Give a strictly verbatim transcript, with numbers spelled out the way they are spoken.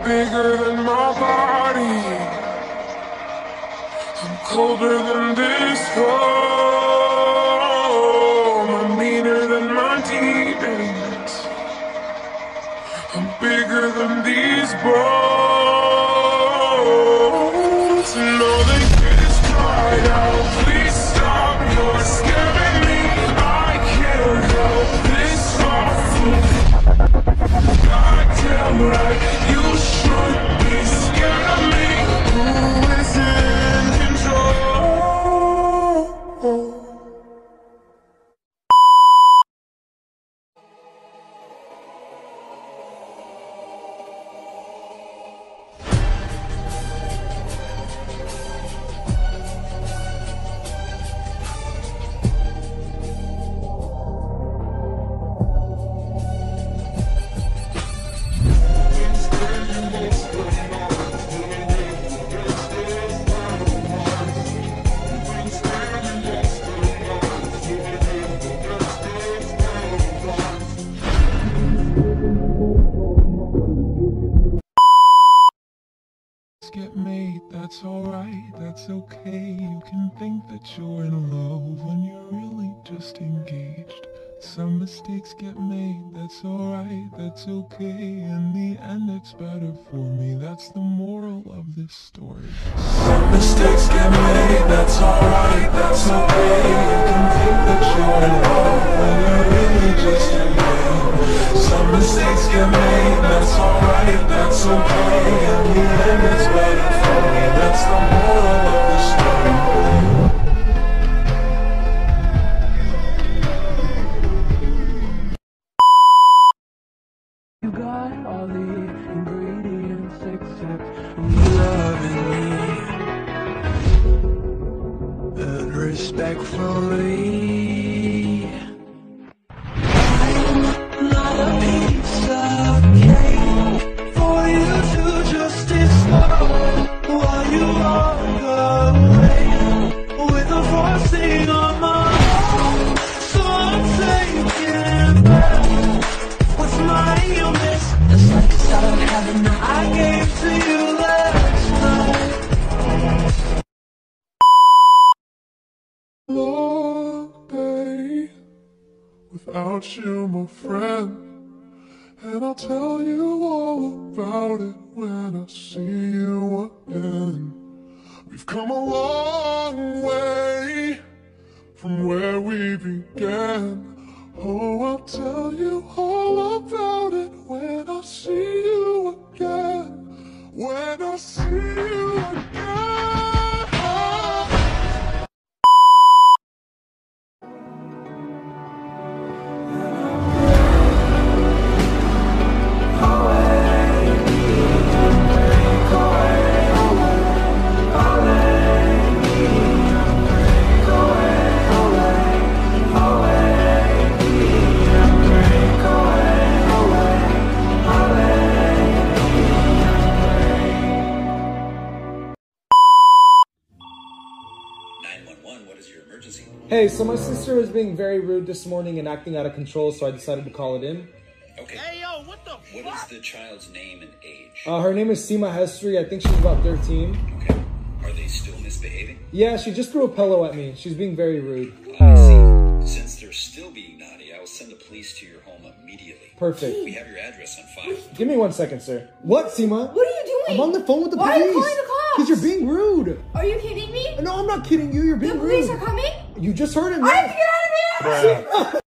bigger than my body. I'm colder than this home. I'm meaner than my demons. I'm bigger than these bones. And all they did is cry out, please stop, you're scaring me. I can't help this awful. Goddamn right, you should be scared of me. Who is in control? Get made, that's alright, that's okay. You can think that you're in love when you're really just engaged. Some mistakes get made, that's alright, that's okay. In the end it's better for me, that's the moral of this story. Some mistakes get made, that's alright, that's okay. You can think that you're in love when you're really just engaged. Some mistakes get made, that's alright, that's okay. In the end it's better for me, that's the moral of the story. You got all the ingredients except loving me and respectfully. I'm not a piece of cake for you to just discard while you walk away with a frosting on my heart. So I'm taking it back. What's my illness? It's like it's out of heaven that I gave to you last night. Long day without you, my friend. And I'll tell you all about it when I see you again. We've come a long way from where we began. Oh, I'll tell you all about it when I see you again. When I see you again. What is your emergency? Hey, so my sister was being very rude this morning and acting out of control, so I decided to call it in. Okay. Hey, yo, what the What fuck? is the child's name and age? Uh, her name is Seema Hestry. I think she's about thirteen. Okay. Are they still misbehaving? Yeah, she just threw a pillow at me. She's being very rude. I see. Since they're still being naughty, I will send the police to your home immediately. Perfect. We have your address on file. Give me one second, sir. What, Seema? What are you doing? I'm on the phone with the Why police. are you calling the cops? Because you're being rude. Are you kidding me? No, I'm not kidding you. You're being The police rude. are coming? You just heard him. I have to get out of here!